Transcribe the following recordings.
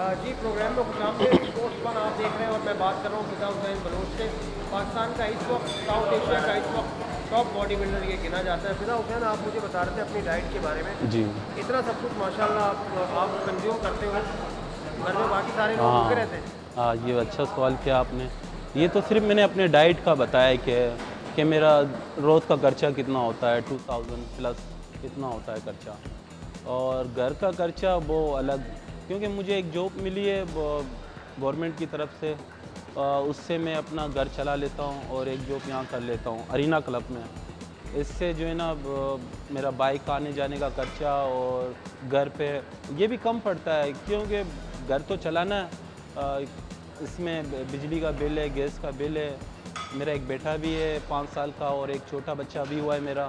जी programme में खुशामदीद। दोस्त पर आप देख रहे हैं और मैं बात कर रहा हूँ FIDAseg बलोच से। पाकिस्तान का इस वक्त, साउथ एशिया का इस वक्त टॉप बॉडी बिल्डर ये गिना जाता है। FIDAseg, आप मुझे बता रहे थे अपनी डाइट के बारे में। जी, इतना सब कुछ माशाल्लाह आप कंज्यूम करते हो, घर में बाकी सारे लोग भूखे रहते हैं? हाँ, ये अच्छा सवाल किया आपने। ये तो सिर्फ मैंने अपने डाइट का बताया कि मेरा रोज़ का खर्चा कितना होता है, 2000 प्लस इतना होता है खर्चा। और घर का खर्चा वो अलग, क्योंकि मुझे एक जॉब मिली है गवर्नमेंट की तरफ से, उससे मैं अपना घर चला लेता हूँ और एक जॉब यहाँ कर लेता हूँ अरीना क्लब में। इससे जो है ना मेरा बाइक आने जाने का खर्चा और घर पे ये भी कम पड़ता है, क्योंकि घर तो चलाना इसमें बिजली का बिल है, गैस का बिल है। मेरा एक बेटा भी है 5 साल का और एक छोटा बच्चा भी हुआ है मेरा,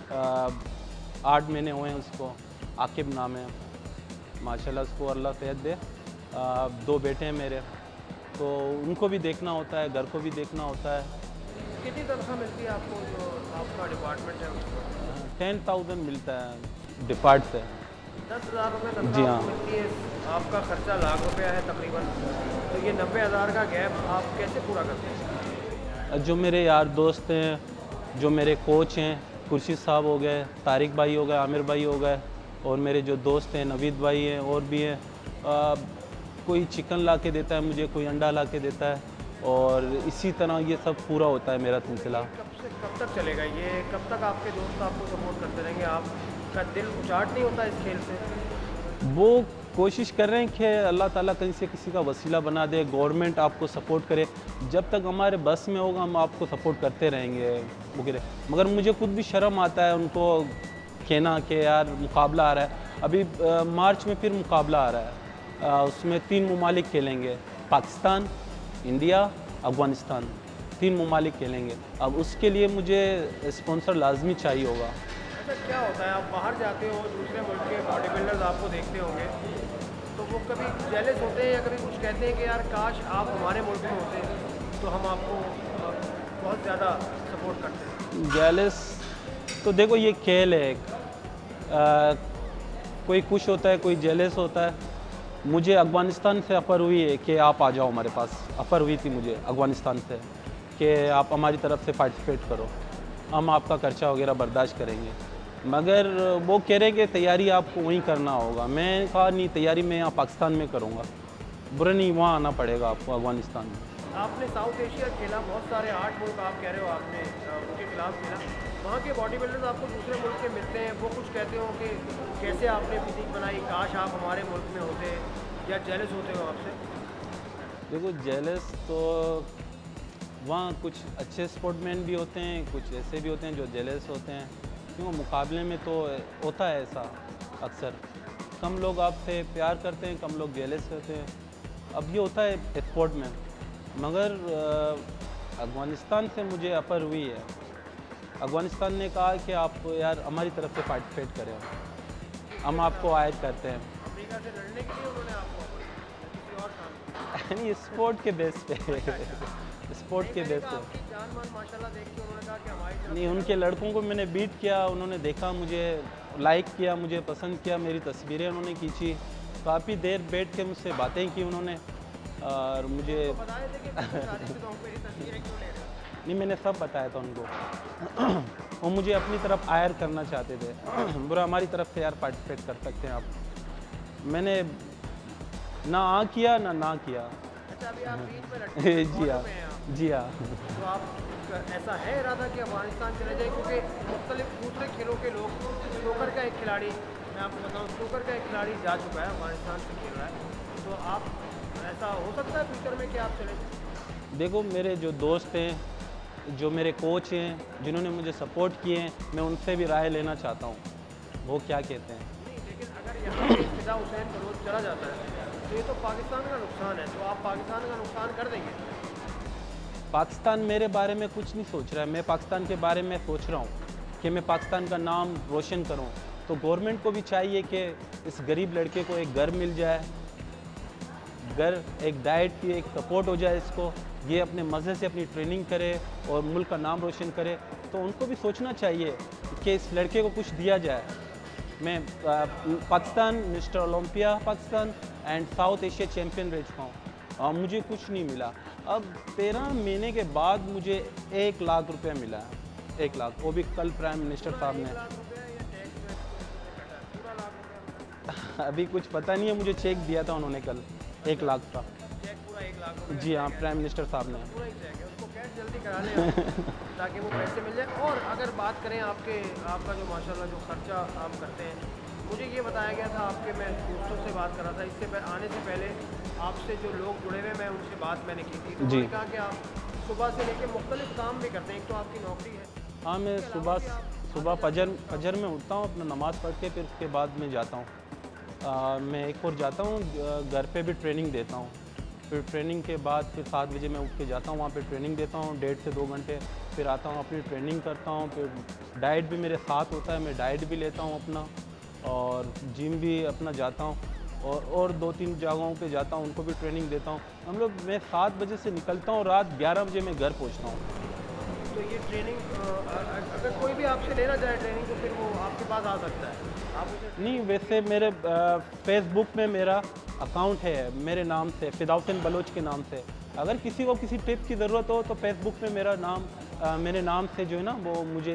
8 महीने हुए हैं उसको, आकिब नाम है, माशाल्लाह उसको अल्लाह सेहत दे। 2 बेटे हैं मेरे, तो उनको भी देखना होता है, घर को भी देखना होता है। कितनी तनख्वाह मिलती है आपको जो आपका डिपार्टमेंट है उसको? 10,000 मिलता है डिपार्ट से। 10,000 रुपये जी तनख्वाह हाँ। मिलती है, आपका खर्चा लाख रुपया है तकरीबन। तो ये 90,000 का गैप आप कैसे पूरा करते हैं? जो मेरे यार दोस्त हैं, जो मेरे कोच हैं, खुर्शीद साहब हो गए, तारिक भाई हो गए, आमिर भाई हो गए, और मेरे जो दोस्त हैं नवीद भाई हैं और भी हैं, कोई चिकन ला के देता है मुझे, कोई अंडा ला के देता है, और इसी तरह ये सब पूरा होता है मेरा सिलसिला। कब तक चलेगा ये? कब तक आपके दोस्त आपको सपोर्ट करते रहेंगे? आपका दिल उचाट नहीं होता इस खेल से? वो कोशिश कर रहे हैं कि अल्लाह ताला कहीं से किसी का वसीला बना दे, गवर्नमेंट आपको सपोर्ट करे। जब तक हमारे बस में होगा हम आपको सपोर्ट करते रहेंगे वगैरह। मगर मुझे खुद भी शर्म आता है उनको कहना कि यार मुकाबला आ रहा है। अभी मार्च में फिर मुकाबला आ रहा है, उसमें 3 ममालिक खेलेंगे, पाकिस्तान, इंडिया, अफ़गानिस्तान, 3 ममालिक खेलेंगे। अब उसके लिए मुझे स्पॉन्सर लाजमी चाहिए होगा। अच्छा, क्या होता है आप बाहर जाते हो, दूसरे मुल्क के बॉडी बिल्डर्स आपको देखते होंगे, तो वो कभी जेलस होते हैं या कभी कुछ कहते हैं कि यार काश आप हमारे मुल्क में होते तो हम आपको बहुत ज़्यादा सपोर्ट करते हैं? जेलस तो देखो ये खेल है एक, कोई खुश होता है, कोई जेलस होता है। मुझे अफ़गानिस्तान से ऑफ़र हुई है कि आप आ जाओ हमारे पास, ऑफ़र हुई थी मुझे अफ़गानिस्तान से कि आप हमारी तरफ से पार्टिसिपेट करो, हम आपका खर्चा वगैरह बर्दाश्त करेंगे। मगर वो कह रहे कि तैयारी आपको वहीं करना होगा। मैं कहा नहीं, तैयारी मैं यहाँ पाकिस्तान में करूँगा, बुरा नहीं, वहाँ आना पड़ेगा आपको अफ़गानिस्तान में। आपने साउथ एशिया खेला, बहुत सारे 8 मुल्क आप कह रहे हो आपने उनके खिलाफ खेला। वहाँ के बॉडी बिल्डर्स आपको दूसरे मुल्क के मिलते हैं, वो कुछ कहते हो कि कैसे आपने फिजिक बनाई, काश आप हमारे मुल्क में होते, या जेलस होते हो आपसे? देखो जेलस तो वहाँ कुछ अच्छे स्पोर्टमैन भी होते हैं, कुछ ऐसे भी होते हैं जो जेलस होते हैं, क्योंकि मुकाबले में तो होता है ऐसा अक्सर। कम लोग आपसे प्यार करते हैं, कम लोग जेलस होते हैं। अब ये होता है स्पोर्ट में। मगर अफ़गानिस्तान से मुझे ऑफ़र हुई है। अफ़गानिस्तान ने कहा कि आप यार हमारी तरफ से पार्टिसिपेट करें, हम आपको आयद करते हैं। अमेरिका से लड़ने के लिए उन्होंने आपको किसी और काम? नहीं, स्पोर्ट के बेस पे स्पोर्ट के बेस पे। आपकी जान मान माशाल्लाह देख के उन्होंने कहा कि हमारी तरफ नहीं, उनके लड़कों को मैंने बीट किया, उन्होंने देखा मुझे, लाइक किया, मुझे पसंद किया, मेरी तस्वीरें उन्होंने खींची, काफ़ी देर बैठ के मुझसे बातें की उन्होंने, और मुझे बताए थे कि शादी से तो हम मेरी तस्वीरें क्यों ले रहे हो? नहीं, मैंने सब बताया था उनको। वो मुझे अपनी तरफ आयर करना चाहते थे, बुरा हमारी तरफ से यार पार्टिसिपेट कर सकते हैं आप। मैंने ना आ किया ना किया। अच्छा, अभी आप बीच में लड़के जी हाँ, जी हाँ। तो आप ऐसा है इरादा कि अफगानिस्तान चले जाए? क्योंकि मुख्तलिफ दूसरे खेलों के लोग, स्नूकर का एक खिलाड़ी, मैं आपको बताऊँ, स्नूकर का एक खिलाड़ी जा चुका है, अफगानिस्तान से खेल रहा है, तो आप ऐसा हो सकता है फ्यूचर में कि आप चले जाएँ? देखो मेरे जो दोस्त हैं, जो मेरे कोच हैं, जिन्होंने मुझे सपोर्ट किए हैं, मैं उनसे भी राय लेना चाहता हूँ, वो क्या कहते हैं। नहीं, लेकिन अगर यहाँ से FIDAseg बलोच चला जाता है तो ये तो पाकिस्तान का नुकसान है, तो आप पाकिस्तान का नुकसान कर देंगे? पाकिस्तान मेरे बारे में कुछ नहीं सोच रहा है, मैं पाकिस्तान के बारे में सोच रहा हूँ कि मैं पाकिस्तान का नाम रोशन करूँ। तो गवर्नमेंट को भी चाहिए कि इस गरीब लड़के को एक घर मिल जाए, घर, एक डाइट की एक सपोर्ट हो जाए इसको, ये अपने मज़े से अपनी ट्रेनिंग करे और मुल्क का नाम रोशन करे। तो उनको भी सोचना चाहिए कि इस लड़के को कुछ दिया जाए। मैं Pakistan Mister Olympia Pakistan and South Asia champion रह चुका हूँ। मुझे कुछ नहीं मिला। अब 13 महीने के बाद मुझे 1 लाख रुपया मिला है। 1 लाख, वो भी कल प्राइम मिनिस्टर साहब ने। अभी कुछ पता नहीं है, मुझे चेक दिया था उन्होंने कल 1 लाख का। चेक पूरा 1 लाख? जी हाँ, प्राइम मिनिस्टर साहब ने। पूरा ही चेक है, उसको कैश जल्दी करा लें ताकि वो पैसे मिल जाए। और अगर बात करें आपका जो माशाल्लाह जो खर्चा आप करते हैं, मुझे ये बताया गया था आपके, मैं दोस्तों से बात कर रहा था इससे आने से पहले आपसे जो लोग जुड़े हुए, मैं उनसे बात मैंने की थी, तो उन्होंने कहा कि आप सुबह से लेकर मुख्तलिफ काम भी करते हैं। एक तो आपकी नौकरी है। हाँ, मैं सुबह फजर में उठता हूँ, अपना नमाज़ पढ़ के फिर उसके बाद मैं जाता हूँ। मैं एक और जाता हूँ, घर पे भी ट्रेनिंग देता हूँ। फिर ट्रेनिंग के बाद फिर 7 बजे मैं उठ के जाता हूँ, वहाँ पे ट्रेनिंग देता हूँ 1.5 से 2 घंटे। फिर आता हूँ, अपनी ट्रेनिंग करता हूँ। फिर डाइट भी मेरे साथ होता है, मैं डाइट भी लेता हूँ अपना, और जिम भी अपना जाता हूँ, और 2-3 जगहों पे जाता हूँ, उनको भी ट्रेनिंग देता हूँ। मैं 7 बजे से निकलता हूँ, रात 11 बजे मैं घर पहुँचता हूँ। तो ये ट्रेनिंग अगर कोई भी आपसे लेना चाहे ट्रेनिंग, तो फिर वो आपके पास आ सकता है? आप नहीं, वैसे मेरे फेसबुक में मेरा अकाउंट है मेरे नाम से, FIDAseg बलोच के नाम से। अगर किसी को किसी टिप की ज़रूरत हो तो फेसबुक में मेरा नाम मेरे नाम से जो है ना, वो मुझे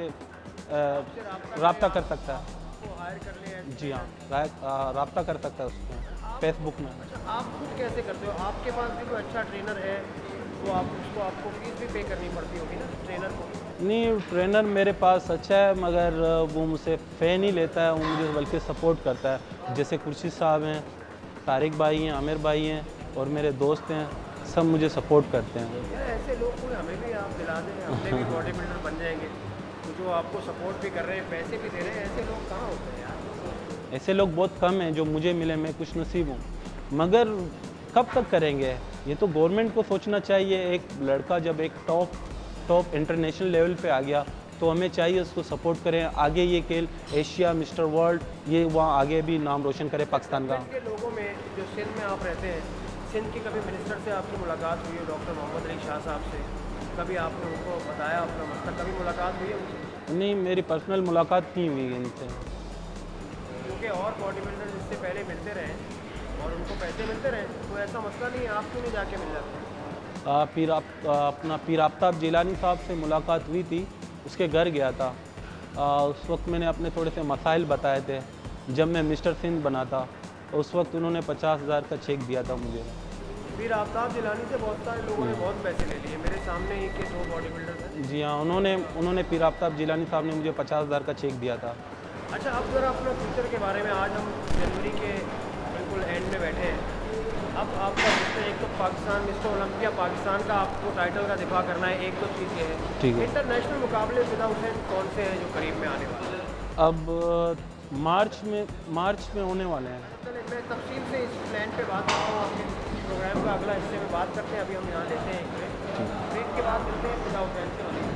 रब्ता कर सकता है। हायर कर ले? जी हाँ, रब्ता कर सकता है उसको फेसबुक में। अच्छा, आप खुद कैसे करते हो? आपके पास भी कोई अच्छा ट्रेनर है तो आपको फीस भी पे करनी पड़ती होगी ना ट्रेनर को? नहीं, ट्रेनर मेरे पास अच्छा है, मगर वो मुझसे फ़े नहीं लेता है, वो मुझे बल्कि सपोर्ट करता है। जैसे खुर्शीद साहब हैं, तारिक भाई हैं, आमिर भाई हैं, और मेरे दोस्त हैं, सब मुझे सपोर्ट करते हैं। यार ऐसे लोग कोई हमें भी आप दिला दें, हमने भी बॉडी बिल्डर बन जाएंगे। तो जो आपको सपोर्ट भी कर रहे हैं, पैसे भी दे रहे हैं, ऐसे लोग कहाँ होते हैं यार? ऐसे लोग बहुत कम हैं जो मुझे मिले, मैं कुछ नसीब हूँ। मगर कब तक करेंगे? ये तो गवर्नमेंट को सोचना चाहिए। एक लड़का जब एक टॉप इंटरनेशनल लेवल पे आ गया तो हमें चाहिए उसको सपोर्ट करें, आगे ये खेल एशिया मिस्टर वर्ल्ड, ये वहाँ आगे भी नाम रोशन करे पाकिस्तान का। के लोगों में जो सिंध में आप रहते हैं, सिंध के कभी मिनिस्टर से आपकी मुलाकात हुई है, डॉक्टर मोहम्मद अली शाह साहब से? कभी आपने उनको बताया अपना मसला? कभी मुलाकात हुई है उनसे? नहीं, मेरी पर्सनल मुलाकात नहीं हुई इनसे। क्योंकि और बॉडी बिल्डर इससे पहले मिलते रहे और उनको पैसे मिलते रहे, तो ऐसा मसला नहीं है, आप क्यों नहीं जाके मिल जाते? अपना पीर आफ्ताब जिलानी साहब से मुलाकात हुई थी, उसके घर गया था। उस वक्त मैंने अपने थोड़े से मसाइल बताए थे। जब मैं मिस्टर सिंध बना था, उस वक्त उन्होंने 50,000 का चेक दिया था मुझे। पीर आफ्ताब जिलानी से बहुत सारे लोगों ने बहुत पैसे ले लिए, मेरे सामने ही के 2 बॉडी बिल्डर हैं। जी हाँ, उन्होंने पीर आफ्ताब जिलानी साहब ने मुझे 50,000 का चेक दिया था। अच्छा, अब ज़रा अपना फ्यूचर के बारे में, आज हम जनवरी के बिल्कुल एंड में बैठे हैं। अब आपका एक तो पाकिस्तान मिस्टर ओलंपिया पाकिस्तान का आपको टाइटल का दिफा करना है, एक तो चीज़ ये है। ठीक है। इंटरनेशनल मुकाबले FIDAseg कौन से हैं जो करीब में आने वाले हैं? अब मार्च में होने वाले हैं। चलिए, मैं तफसील से इस प्लान पे बात करता हूँ। आपके प्रोग्राम का अगला हिस्से में बात करते हैं। अभी हम यहाँ लेते हैं एक ब्रेक के बाद मिलते हैं FIDAseg से।